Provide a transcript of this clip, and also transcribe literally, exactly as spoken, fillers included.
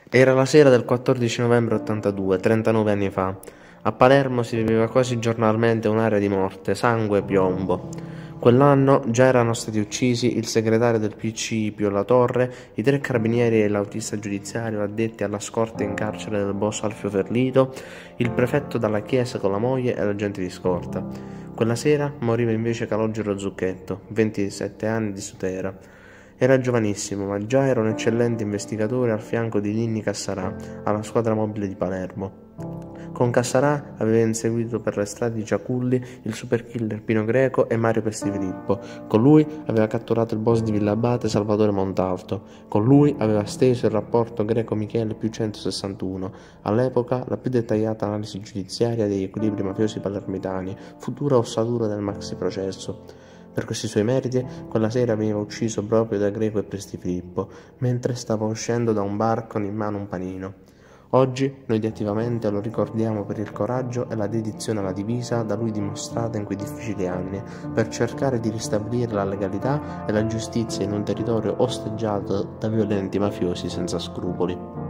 Era la sera del quattordici novembre ottantadue, trentanove anni fa. A Palermo si viveva quasi giornalmente un'aria di morte, sangue e piombo. Quell'anno già erano stati uccisi il segretario del P C Pio La Torre, i tre carabinieri e l'autista giudiziario addetti alla scorta in carcere del boss Alfio Ferlito, il prefetto dalla chiesa con la moglie e l'agente di scorta. Quella sera moriva invece Calogero Zucchetto, ventisette anni di Sutera. Era giovanissimo, ma già era un eccellente investigatore al fianco di Ninni Cassarà, alla squadra mobile di Palermo. Con Cassarà aveva inseguito per le strade di Ciaculli il superkiller Pino Greco e Mario Pestifilippo. Con lui aveva catturato il boss di Villabate Salvatore Montalto. Con lui aveva steso il rapporto Greco-Michele più centosessantuno, all'epoca la più dettagliata analisi giudiziaria degli equilibri mafiosi palermitani, futura ossatura del maxi processo. Per questi suoi meriti, quella sera veniva ucciso proprio da Greco e Pestifilippo, mentre stava uscendo da un bar con in mano un panino. Oggi noi di Attivamente lo ricordiamo per il coraggio e la dedizione alla divisa da lui dimostrata in quei difficili anni, per cercare di ristabilire la legalità e la giustizia in un territorio osteggiato da violenti mafiosi senza scrupoli.